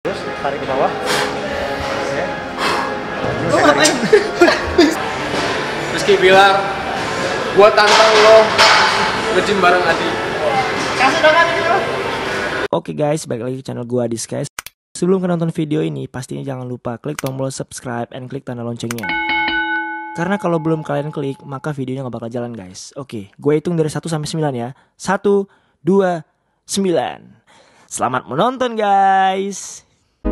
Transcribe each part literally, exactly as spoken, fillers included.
Terus tarik ke bawah. Oke. Lo ngapain? Rizky bilang, gua tantang lo nge-gym bareng Adi. Kasih dong Adi dulu. Oke guys, balik lagi ke channel gua Adi guys. Sebelum kalian nonton video ini, pastinya jangan lupa klik tombol subscribe and klik tanda loncengnya. Karena kalau belum kalian klik, maka videonya gak bakal jalan guys. Oke, gue hitung dari satu sampai sembilan ya. satu, dua, sembilan. Selamat menonton guys.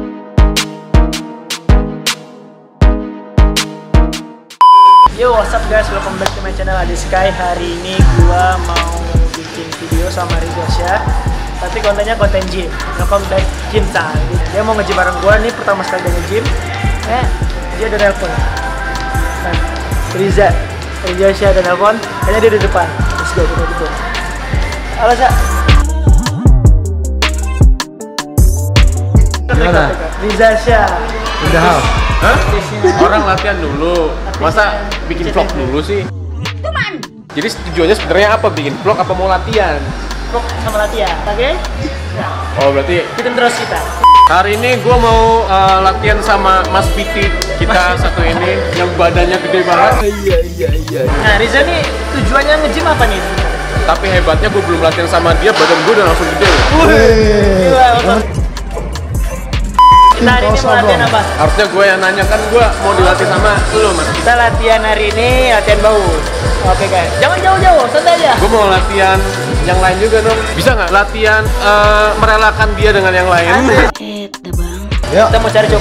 Yo, what's up guys, welcome back to my channel Adi Sky. Hari ini gua mau bikin video sama Rizasha, tapi kontennya konten gym. Welcome back gym time. Dia mau nge-gym bareng gua nih, pertama sekali dia nge-gym. Eh, dia ada nelpon. Nah, Riza, Rizasha ada nelpon. Kayaknya dia di depan. Let's go, kita duduk. Halo, Sa. Gimana? Rizasha. Udah hal? Hah? Orang latihan dulu, masa bikin vlog dulu sih? Jadi tujuannya sebenarnya apa? Bikin vlog apa mau latihan? Vlog sama latihan, oke? Okay? Oh berarti Ikutin terus kita. hari ini gue mau uh, latihan sama Mas Piti kita satu ini yang badannya gede banget. Iya iya iya. Nah Riza nih tujuannya nge-gym apa nih? Tapi hebatnya gue belum latihan sama dia, badan gue udah langsung gede. Gila, apa? Kita hari ini mau latihan apa? Harusnya gue yang nanya, kan gue mau dilatih sama lu Mas. Kita latihan hari ini latihan bau. Oke guys, jangan jauh-jauh, santai aja. Gue mau latihan yang lain juga dong. Bisa nggak latihan uh, merelakan dia dengan yang lain? Kita bang. Ya. Kita mau cari coba.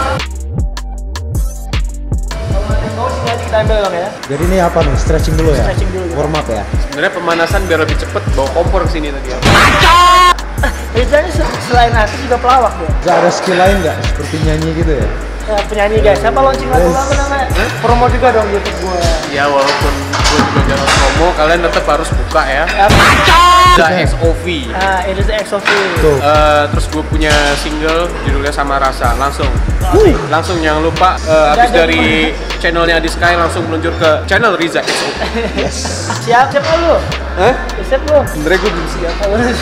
Kalau latihan bau sih nanti kita ambil bang ya. Jadi ini apa nih? Stretching dulu ya? Stretching dulu. Warm up ya? Sebenarnya pemanasan biar lebih cepet, bawa kompor kesini tadi ya. Riza ini selain artis juga pelawak ya. Gak ada skill lain nggak? Seperti nyanyi gitu ya? Ya, penyanyi guys, siapa launching lagu apa namanya? Promo juga dong YouTube gue. Ya walaupun gue juga jarang promo, kalian tetap harus buka ya. The X O V. Ah, itu the X O V. Uh, terus gue punya single judulnya Sama Rasa. Langsung, Uh. langsung jangan lupa uh, habis dari channelnya Adi Sky langsung meluncur ke channel Riza X O V. Yes. Siap, siap lu? Hah? Siap lu? Sebenernya gue belum siap.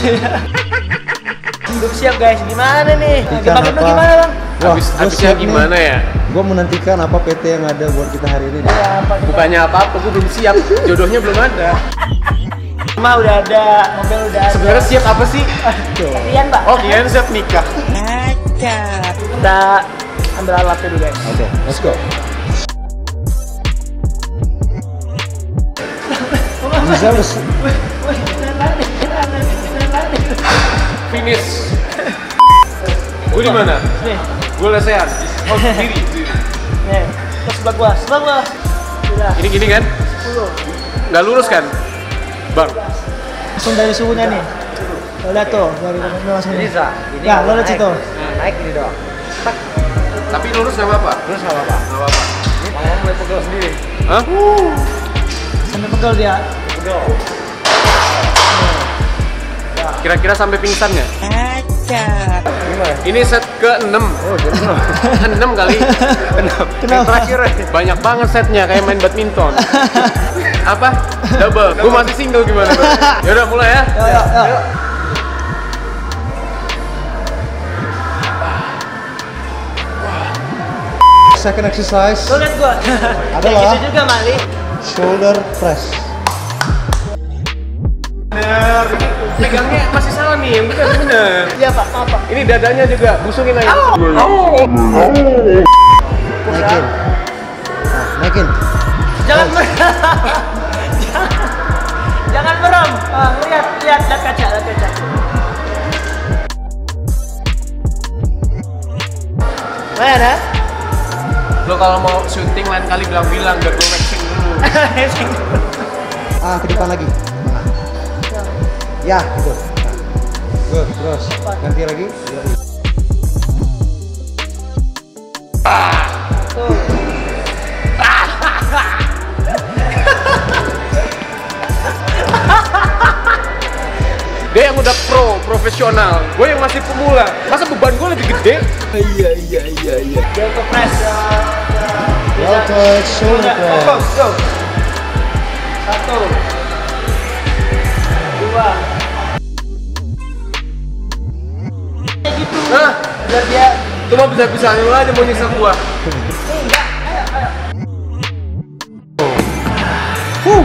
Belum siap guys, gimana nih? Ikan Bang, apa? gimana bang? Wah, Habis gua habisnya siap nih. gimana ya? Gue menantikan apa P T yang ada buat kita hari ini nih. Ya, apa kita? Bukannya apa-apa, gue belum siap. Jodohnya belum ada. Rumah udah ada, mobil udah ada. Sebenarnya siap apa sih? Latihan pak. Oh, kalian siap nikah. Kita ambil alatnya dulu guys. Oke, let's go. Riza harus Finish. Gue di mana? Nih, Gue lesehan. Oh, sendiri. nih. Terus sebelah gua, sebelah gua. Udah. Ini gini kan? sepuluh. Nggak lurus kan? Bang. Langsung dari suhunya nih. Lo lihat tuh, dari ini langsung. Riza, ini Ya, lo lihat situ. naik ini doang. Tapi lurus nggak apa-apa? Terus nggak apa-apa. Nggak apa-apa. Mau mulai pegel sendiri. Hah? Sampai pegel dia. Pegel. Kira-kira sampai pingsan nggak? Gimana? Ini set ke enam. Oh, jadi enam kali. enam. Kenapa? Terakhir banyak banget setnya kayak main badminton. Apa? Double. Gue masih single gimana? Yaudah mulai ya. Yuk, yuk, yuk. Second exercise Lo lihat gua. Adalah- Kayak gitu juga Mali. shoulder press. Bener. Pegangnya masih salah nih. Yang bener bener. Iya pak, apa? Ini dadanya juga busungin lagi. Naikin. Nah, naikin. Jangan merem. jangan, jangan merem. Ah, lihat, lihat, lihat kaca, lihat kaca. Mana? Lo kalau mau syuting lain kali bilang-bilang biar gue waxing dulu. Ah, ke depan lagi. Nah. Ya, gitu. Nah. Good, terus. Ganti lagi. Tuh. Dia yang udah pro, profesional. Gue yang masih pemula. Masa beban gue lebih gede? Iya, iya, iya, iya. Dia ke press. Deltoid shoulder Go, press. go. Satu. Dua. Kayak gitu. Hah? Biar dia Cuma bisa-bisanya lu aja mau nyiksa gua. Enggak, ayo, ayo. Huh.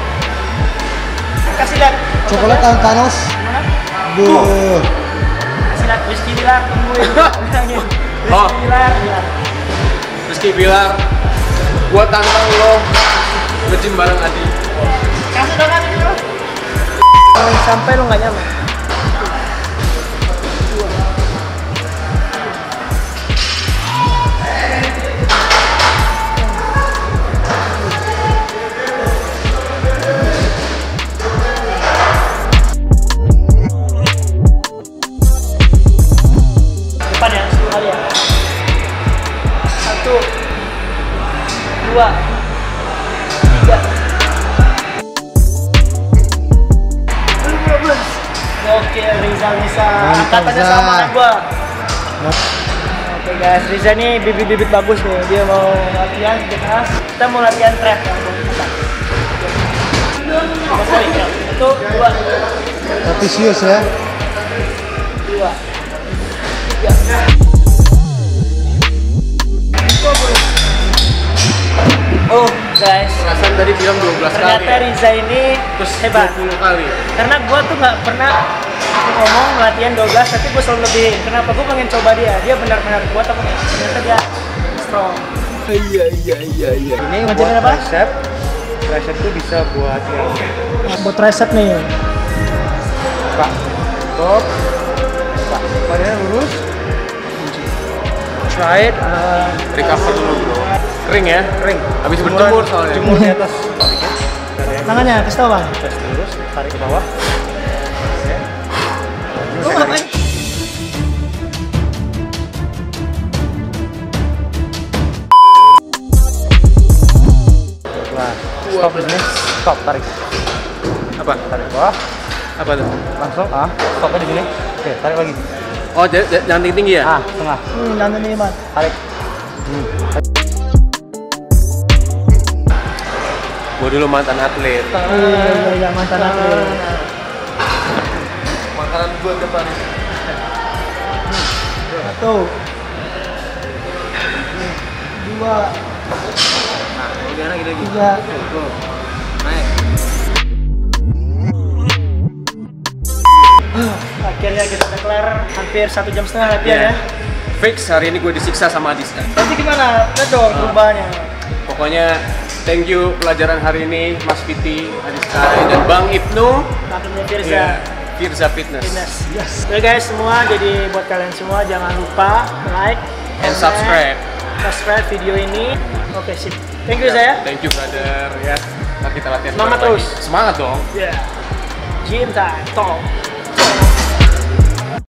Kasih lihat. Coklat Tan Thanos. Mana? Duh. Kasih lihat Rizky Bilar, tungguin. Bilangin. Oh. Rizky Bilar, bilang. Rizky Bilar, gua tantang lo nge-gym bareng Adi. Kasih dong Adi dulu. Sampai lo nggak nyaman. Depan ya, sepuluh kali ya. Satu, dua, tiga. Belum, belum. Oke, Riza bisa angkatannya Riza. sama dengan gua. Oke guys, Riza nih bibit-bibit bagus nih. Dia mau latihan di kelas. Kita mau latihan trap. Sorry, ya. Satu, dua, Tapi serius ya. dua, tiga. Oh guys, Perasaan tadi bilang dua belas kali. ternyata Ya? Riza ini Terus hebat. dua puluh kali. Karena gue tuh nggak pernah ngomong latihan dua belas, tapi gue selalu lebihin. Kenapa? Gue pengen coba dia. Dia benar-benar kuat apa enggak? Ternyata dia strong. Iya iya iya iya. Ini Ngajarin buat apa? tricep. Tricep tuh bisa buat yang Buat tricep nih. Pak. Stop. Pak. Badannya lurus. Try it. Uh, Recover dulu bro. Kering ya? kering. Habis berjemur soalnya. Jemur di atas. Tangannya, kasih tau bang. Tes lurus, tarik ke bawah. Lu ngapain? Nah, stop di sini. Stop, tarik. Apa? Tarik ke bawah. Apa tuh? Langsung. Ah, stopnya di sini. Oke, tarik lagi. Oh j- j- jangan tinggi-tinggi ya? Ah, tengah. Hmm, jangan nih man. Tarik. Gua dulu mantan atlet. Iya, iya, iya, mantan atlet. Makanan gua depan. Satu, dua, Nah, oke lagi lagi. tiga. Naik. Akhirnya kita udah kelar hampir satu jam setengah latihan Iya. ya. Fix hari ini gue disiksa sama Adiska. Nanti gimana? Lihat dong perubahannya. Pokoknya thank you pelajaran hari ini Mas Fiti, Adiska, dan Bang Ibnu. Maksudnya Firza. Iya, Firza Fitness. Fitness. Yes. Oke guys semua, jadi buat kalian semua jangan lupa like And subscribe. subscribe video ini. Oke sip. Thank you saya. Thank you brother ya. Ntar kita latihan Semangat bareng terus. lagi. Semangat dong. Yeah. Gym time. Talk.